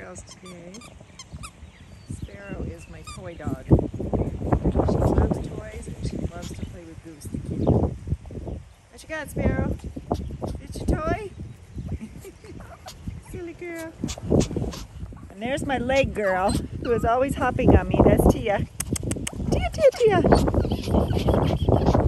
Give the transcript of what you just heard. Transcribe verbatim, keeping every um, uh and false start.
house today. Sparrow is my toy dog. She loves toys and she loves to play with Goose, the kitty. What you got, Sparrow? It's your toy? Silly girl. And there's my leg girl, who is always hopping on me. That's Tia. Tia, Tia, Tia.